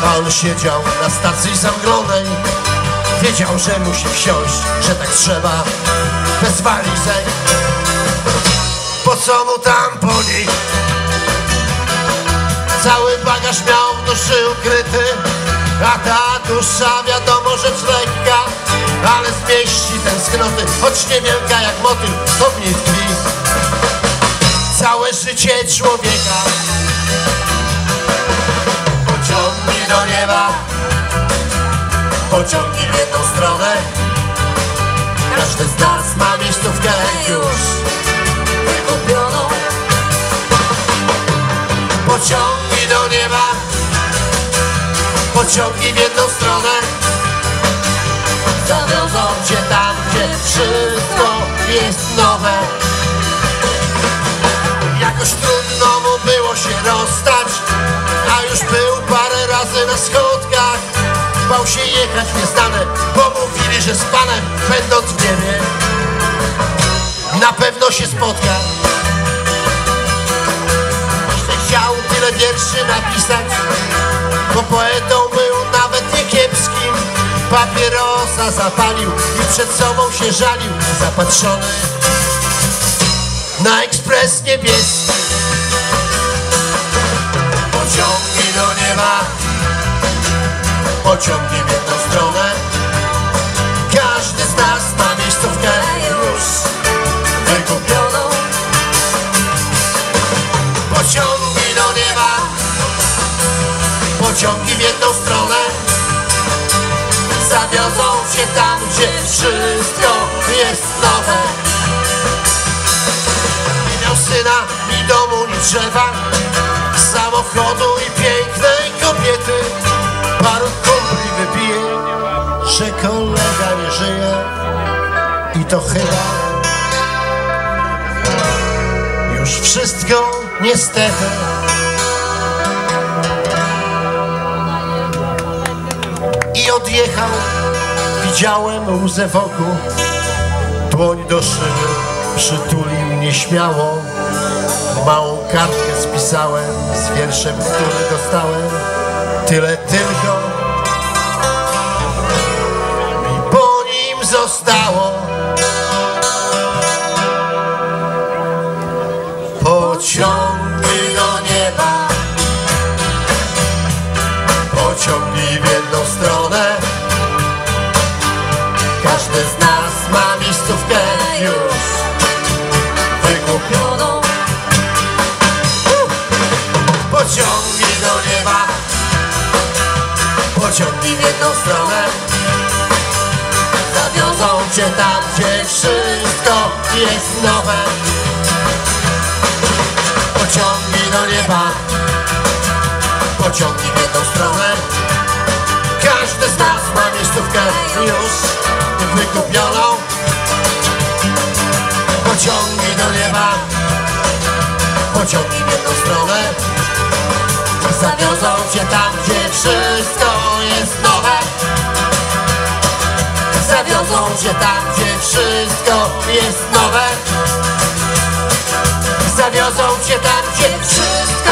A on siedział na stacji zamglonej. Wiedział, że musi wsiąść, że tak trzeba, bez walizek. Po co mu tam po nich? Cały bagaż miał w duszy ukryty, a ta dusza wiadomo rzecz lekka, ale zmieści tęsknoty, choć niewielka jak motyl, to w niej tkwi całe życie człowieka. Pociągnij do nieba, pociągnij w jedną stronę. Każdy z nas ma miejscówkę już wykupioną. Pociągnij do nieba, pociągnij w jedną stronę. Zawiozą cię tam, gdzie wszystko jest nowe. Jakoś trudno mu było się rozstać, a już był parę razy na schodkach. Bał się jechać w nieznane, bo mówili, że z Panem, będąc w niebie, na pewno się spotka. Chciał tyle wierszy napisać, bo poetą był nawet niekiepskim. Papierosa zapalił i przed sobą się żalił, zapatrzony na ekspres niebieski. Pociągnij do nieba, pociągnij w jedną stronę. Każdy z nas ma miejscówkę już wykupioną. Pociągnij do nieba, pociągnij w jedną stronę. Zawiozą cię tam, gdzie wszystko jest nowe. Nie miał syna, ni domu, ni drzewa, samochodu i pięknej kobiety. Paru kumpli wypije, że kolega nie żyje, i to chyba już wszystko niestety. I odjechał, widziałem łzę wokół, dłoń do szyby przytulił nieśmiało. Małą kartkę spisałem z wierszem, który dostałem. Tyle tylko mi po nim zostało. Pociągnij do nieba, pociągnij w jedną stronę. Każdy z nas ma miejscówkę już wykupioną. Pociągnij do nieba, pociągnij w jedną stronę. Zawiozą cię tam, gdzie wszystko jest nowe. Pociągnij do nieba, pociągnij w jedną stronę. Każdy z nas ma miejscówkę już wykupioną. Pociągnij do nieba, pociągnij w jedną stronę. Zawiozą cię tam, gdzie wszystko jest nowe. Zawiozą cię tam, gdzie wszystko jest nowe. Zawiozą cię tam, gdzie wszystko